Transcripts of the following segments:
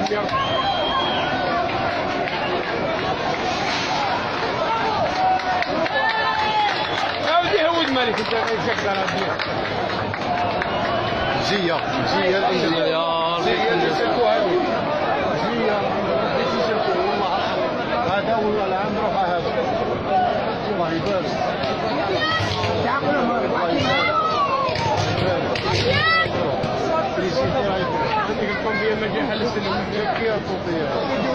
اودي هود مالك انت شكل على جيه جيه اللي سلكوها هذه جيه بديتي سلكوه والله هذا والله العام رفع هذا والله يبارك تعقلوا ما جاي حل السنه كيف تطير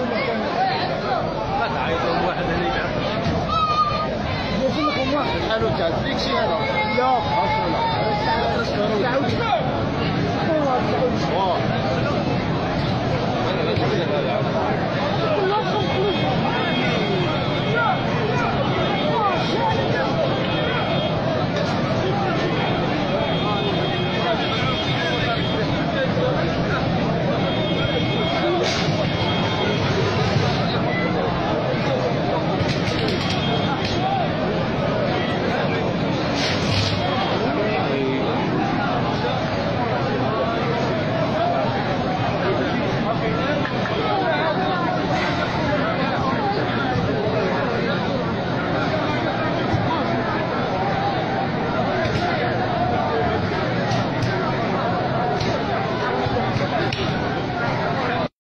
ما تعيطوا واحد هنيك الحلو تاع فيك شي هذا لا اصلا